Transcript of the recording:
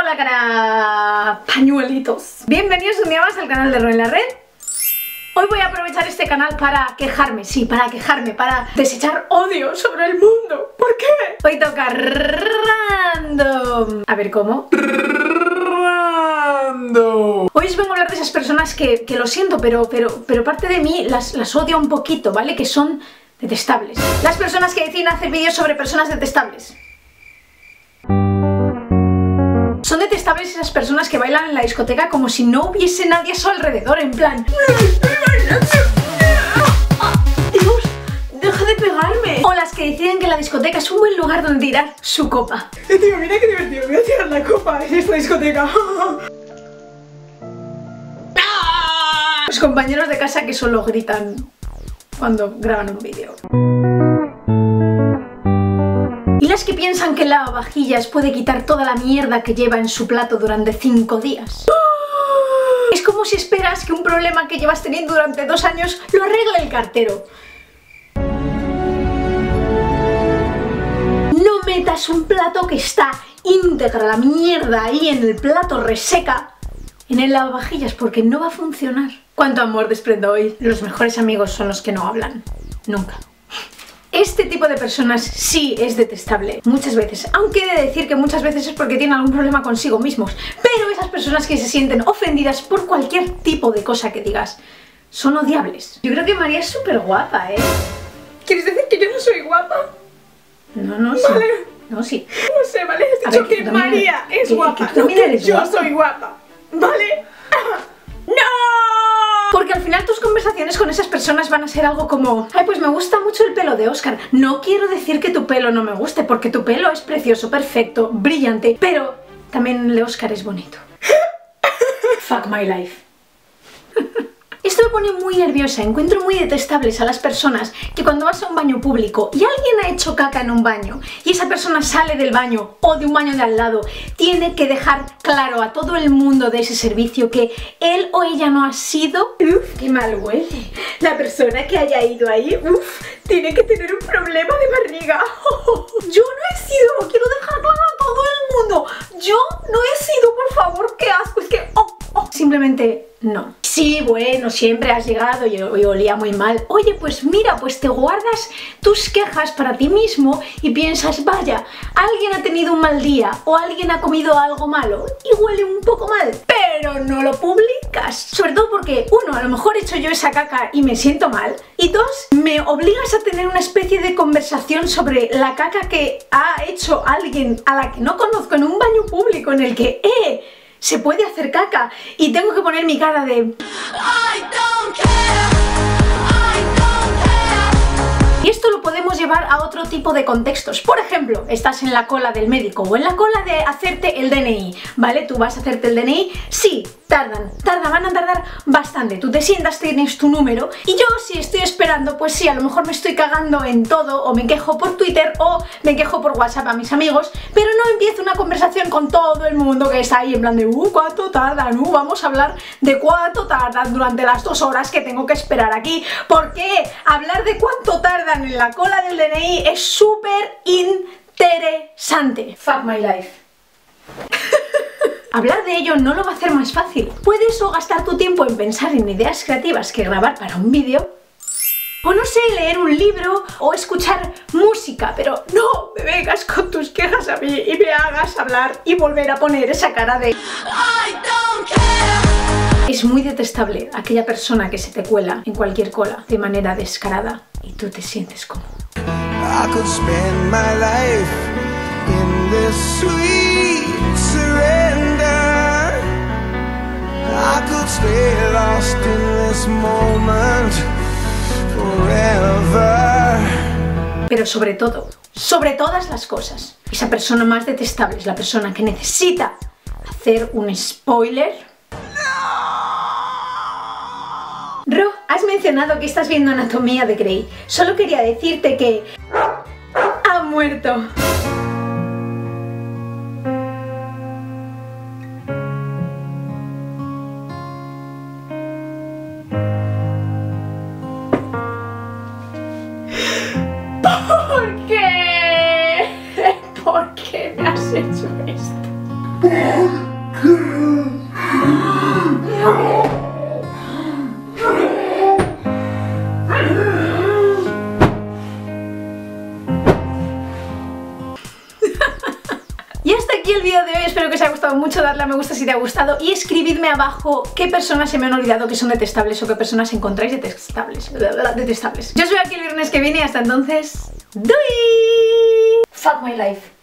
Hola cara pañuelitos. Bienvenidos un día más al canal de Ro en la Red. Hoy voy a aprovechar este canal para quejarme, sí, para quejarme, para desechar odio sobre el mundo. ¿Por qué? Hoy toca random. A ver, ¿cómo? Random. Hoy os vengo a hablar de esas personas que lo siento, pero parte de mí las odia un poquito, ¿vale? Que son detestables. Las personas que deciden hacer vídeos sobre personas detestables. Son detestables esas personas que bailan en la discoteca como si no hubiese nadie a su alrededor, en plan... Dios, deja de pegarme. O las que deciden que la discoteca es un buen lugar donde tirar su copa. Tío, mira qué divertido, voy a tirar la copa en esta discoteca. Los compañeros de casa que solo gritan cuando graban un vídeo. Y las que piensan que el lavavajillas puede quitar toda la mierda que lleva en su plato durante 5 días. Es como si esperas que un problema que llevas teniendo durante 2 años lo arregle el cartero. No metas un plato que está íntegra la mierda ahí en el plato reseca en el lavavajillas porque no va a funcionar. ¿Cuánto amor desprendo hoy? Los mejores amigos son los que no hablan. Nunca. Este tipo de personas sí es detestable, muchas veces, aunque he de decir que muchas veces es porque tienen algún problema consigo mismos, pero esas personas que se sienten ofendidas por cualquier tipo de cosa que digas, son odiables. Yo creo que María es súper guapa, ¿eh? ¿Quieres decir que yo no soy guapa? No, sí. Vale. No, sí. No sé, ¿vale? Has dicho que María es guapa, no que yo soy guapa, ¿vale? ¡No! Porque al final tus conversaciones con esas personas van a ser algo como: ay, pues me gusta mucho el pelo de Oscar. No quiero decir que tu pelo no me guste, porque tu pelo es precioso, perfecto, brillante, pero también el de Oscar es bonito. Fuck my life. Esto me pone muy nerviosa. Encuentro muy detestables a las personas que cuando vas a un baño público y alguien ha hecho caca en un baño y esa persona sale del baño o de un baño de al lado, tiene que dejar claro a todo el mundo de ese servicio que él o ella no ha sido... Uf, qué mal huele. La persona que haya ido ahí, tiene que tener un problema de barriga. Yo no he sido, lo quiero dejar claro a todo el mundo. Yo no he sido, por favor, qué asco, es que... Simplemente no. Sí, bueno, siempre has llegado y olía muy mal. Oye, pues mira, pues te guardas tus quejas para ti mismo y piensas, vaya, alguien ha tenido un mal día o alguien ha comido algo malo y huele un poco mal, pero no lo publicas. Sobre todo porque, uno, a lo mejor he hecho yo esa caca y me siento mal, y dos, me obligas a tener una especie de conversación sobre la caca que ha hecho alguien a la que no conozco en un baño público en el que, se puede hacer caca y tengo que poner mi cara de... I don't care. Y esto lo podemos llevar a otro tipo de contextos. Por ejemplo, estás en la cola del médico o en la cola de hacerte el DNI, ¿vale? Tú vas a hacerte el DNI, sí, van a tardar bastante. Tú te sientas, tienes tu número y yo, si estoy esperando, pues sí, a lo mejor me estoy cagando en todo o me quejo por Twitter o me quejo por WhatsApp a mis amigos, pero no empiezo una conversación con todo el mundo que está ahí en plan de ¿cuánto tardan? Vamos a hablar de cuánto tardan durante las 2 horas que tengo que esperar aquí. ¿Por qué? Hablar de cuánto tardan en la cola del DNI es súper interesante. Fuck my life. Hablar de ello no lo va a hacer más fácil. Puedes o gastar tu tiempo en pensar en ideas creativas que grabar para un vídeo, o no sé, leer un libro o escuchar música, pero no me vengas con tus quejas a mí y me hagas hablar y volver a poner esa cara de... I don't care. Es muy detestable aquella persona que se te cuela en cualquier cola de manera descarada y tú te sientes cómodo. I could spend my life in this sweet surrender. I could stay lost in this moment forever. Pero sobre todo, sobre todas las cosas, esa persona más detestable es la persona que necesita hacer un spoiler. Ro, has mencionado que estás viendo Anatomía de Grey. Solo quería decirte que... ha muerto. ¿Por qué? ¿Por qué me has hecho esto? Y hasta aquí el vídeo de hoy, espero que os haya gustado mucho, darle a me gusta si te ha gustado y escribidme abajo qué personas se me han olvidado que son detestables o qué personas encontráis detestables. Yo os veo aquí el viernes que viene y hasta entonces, ¡doy! Fuck my life.